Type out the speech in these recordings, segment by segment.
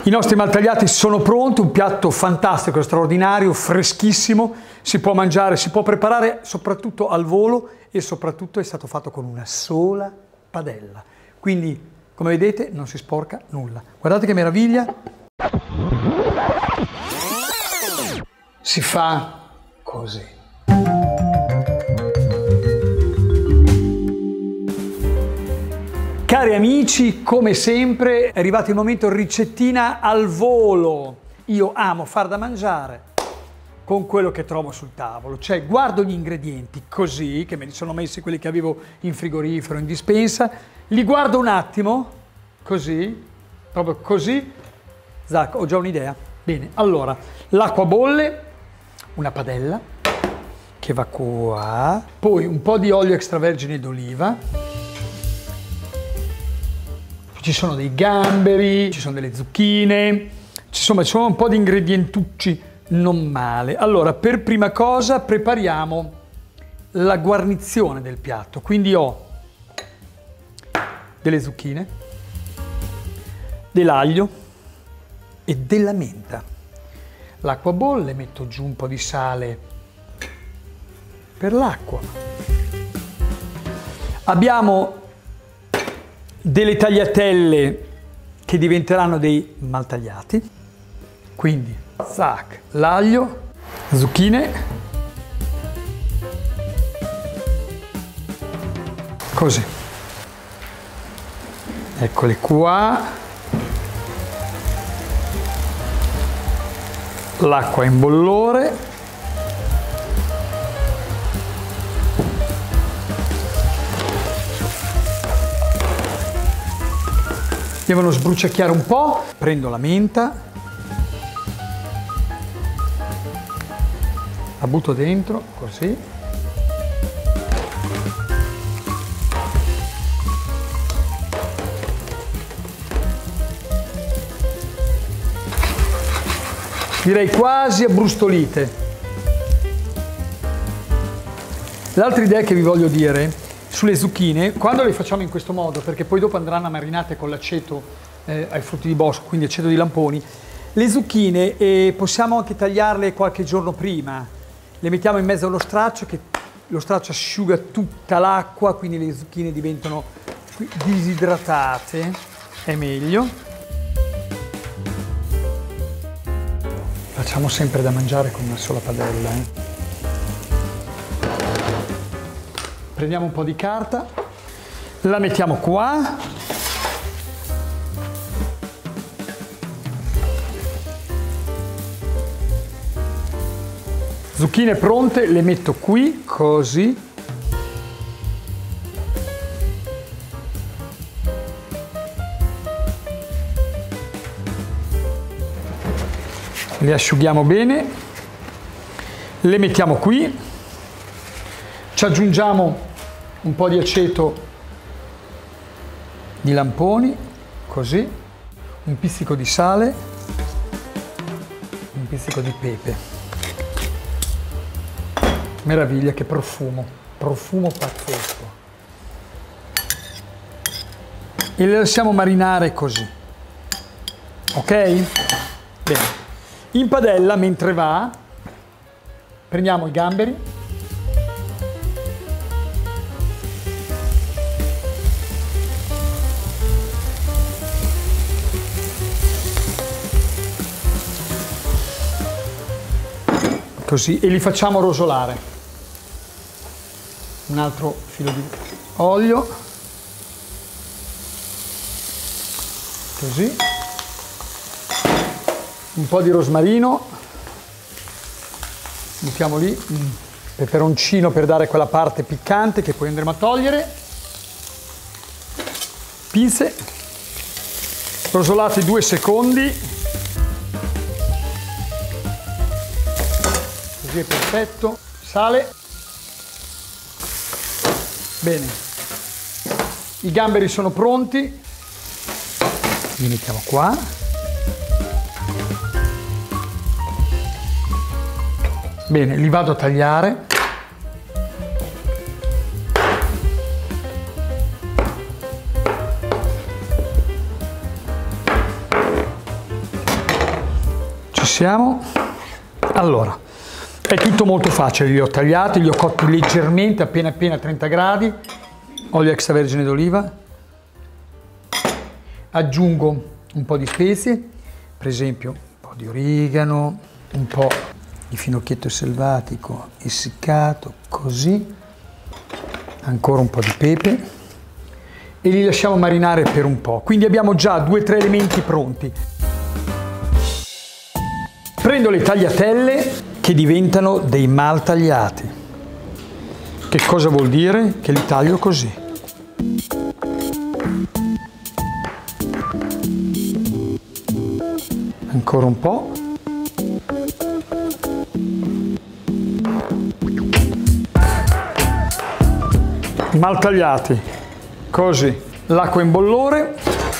I nostri maltagliati sono pronti, un piatto fantastico, straordinario, freschissimo, si può mangiare, si può preparare soprattutto al volo e soprattutto è stato fatto con una sola padella. Quindi, come vedete, non si sporca nulla. Guardate che meraviglia! Si fa così. Cari amici, come sempre è arrivato il momento ricettina al volo. Io amo far da mangiare con quello che trovo sul tavolo, cioè guardo gli ingredienti così, che me li sono messi quelli che avevo in frigorifero, in dispensa, li guardo un attimo, così, proprio così, zac, ho già un'idea. Bene, allora, l'acqua bolle, una padella che va qua, poi un po' di olio extravergine d'oliva, ci sono dei gamberi, ci sono delle zucchine, insomma ci sono un po' di ingredientucci non male. Allora, per prima cosa prepariamo la guarnizione del piatto, quindi ho delle zucchine, dell'aglio e della menta. L'acqua bolle, metto giù un po' di sale per l'acqua. Abbiamo delle tagliatelle che diventeranno dei maltagliati, quindi zac, l'aglio, zucchine, così, eccole qua, l'acqua in bollore, devono sbruciacchiare un po', prendo la menta, la butto dentro, così. Direi quasi abbrustolite. L'altra idea che vi voglio dire sulle zucchine, quando le facciamo in questo modo, perché poi dopo andranno marinate con l'aceto ai frutti di bosco, quindi aceto di lamponi, le zucchine possiamo anche tagliarle qualche giorno prima, le mettiamo in mezzo allo straccio, che lo straccio asciuga tutta l'acqua, quindi le zucchine diventano disidratate, è meglio. Facciamo sempre da mangiare con una sola padella. Prendiamo un po' di carta, la mettiamo qua, zucchine pronte le metto qui, così, le asciughiamo bene, le mettiamo qui, ci aggiungiamo un po' di aceto di lamponi, così, un pizzico di sale, un pizzico di pepe. Meraviglia, che profumo, profumo pazzesco. E le lasciamo marinare così, ok? Bene. In padella, mentre va, prendiamo i gamberi, così, e li facciamo rosolare. Un altro filo di olio, così, un po' di rosmarino, mettiamo lì un peperoncino per dare quella parte piccante che poi andremo a togliere, pinze, rosolate 2 secondi, così è perfetto, sale, bene, i gamberi sono pronti, li mettiamo qua, bene, li vado a tagliare, siamo. Allora, è tutto molto facile, li ho tagliati, li ho cotti leggermente, appena a 30 gradi, olio extravergine d'oliva, aggiungo un po' di spezie, per esempio un po' di origano, un po' di finocchietto selvatico essiccato, così, ancora un po' di pepe e li lasciamo marinare per un po'. Quindi abbiamo già 2 o 3 elementi pronti. Prendo le tagliatelle che diventano dei mal tagliati. Che cosa vuol dire? Che li taglio così. Ancora un po'. Mal tagliati, così. L'acqua in bollore.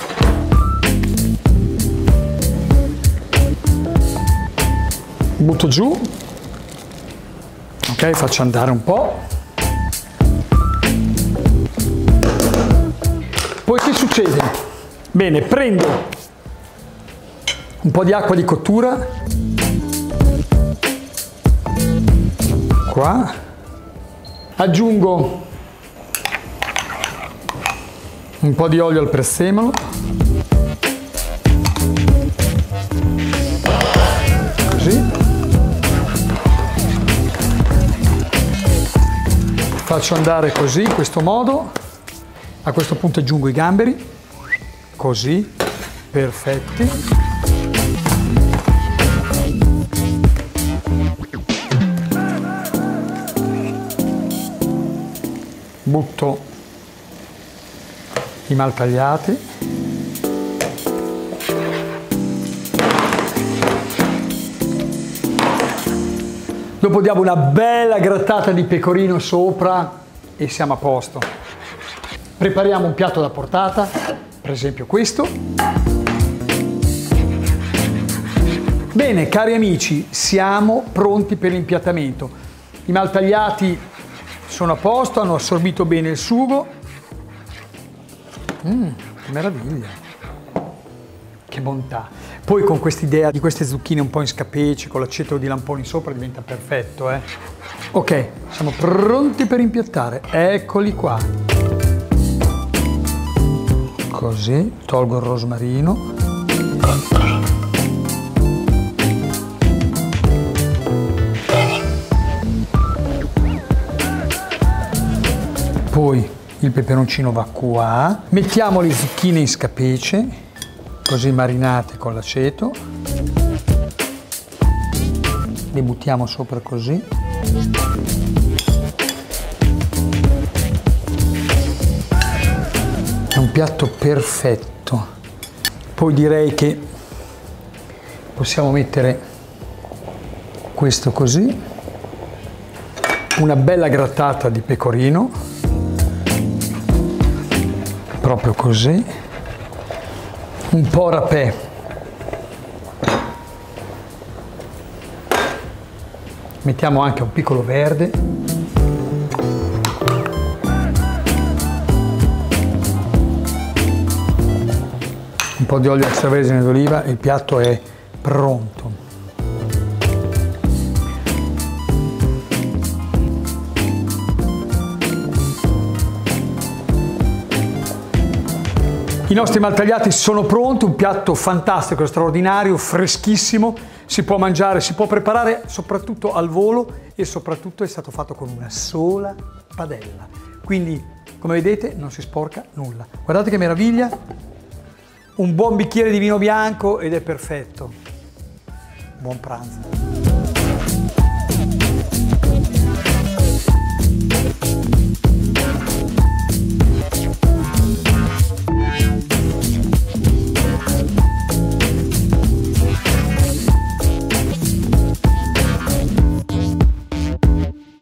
Butto giù. Ok, faccio andare un po'. Poi che succede? Bene, prendo un po' di acqua di cottura. Qua. Aggiungo un po' di olio al prezzemolo, così, faccio andare così, in questo modo. A questo punto aggiungo i gamberi, così, perfetti. Butto i mal tagliati. Dopo diamo una bella grattata di pecorino sopra e siamo a posto. Prepariamo un piatto da portata, per esempio questo. Bene, cari amici, siamo pronti per l'impiattamento. I mal tagliati sono a posto, hanno assorbito bene il sugo. Che meraviglia, che bontà. Poi con quest'idea di queste zucchine un po' in scapece, con l'aceto di lamponi sopra, diventa perfetto, eh? Ok, siamo pronti per impiattare. Eccoli qua. Così, tolgo il rosmarino. Poi il peperoncino va qua, mettiamo le zucchine in scapece, così marinate con l'aceto, le buttiamo sopra così. È un piatto perfetto. Poi direi che possiamo mettere questo così, una bella grattata di pecorino. Proprio così, un po' rapè, mettiamo anche un piccolo verde, un po' di olio extravergine d'oliva e il piatto è pronto. I nostri mal tagliati sono pronti, un piatto fantastico, straordinario, freschissimo, si può mangiare, si può preparare soprattutto al volo e soprattutto è stato fatto con una sola padella. Quindi, come vedete, non si sporca nulla. Guardate che meraviglia, un buon bicchiere di vino bianco ed è perfetto. Buon pranzo.